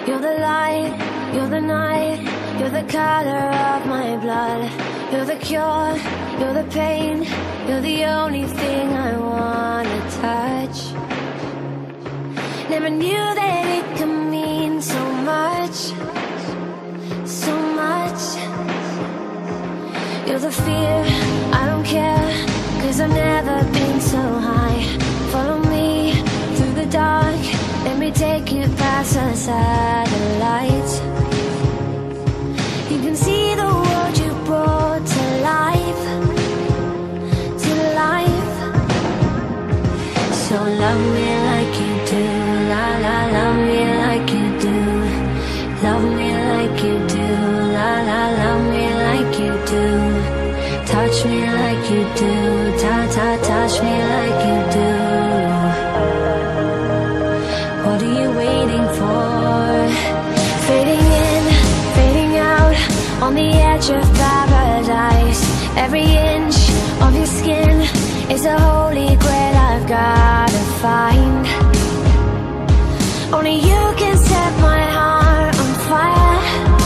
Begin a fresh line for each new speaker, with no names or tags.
You're the light, you're the night, you're the color of my blood. You're the cure, you're the pain, you're the only thing I wanna touch. Never knew that it could mean so much, so much. You're the fear, I don't care, 'cause I've never been so high. Follow me through the dark, let me take you past the satellites. You can see the world you brought to life, to life. So love me like you do, la la, love me like you do. Love me like you do, la la, love me like you do. Touch me like you do, ta ta, touch me like you do. What are you waiting for? Fading in, fading out, on the edge of paradise. Every inch of your skin is a holy grail I've gotta find. Only you can set my heart on fire.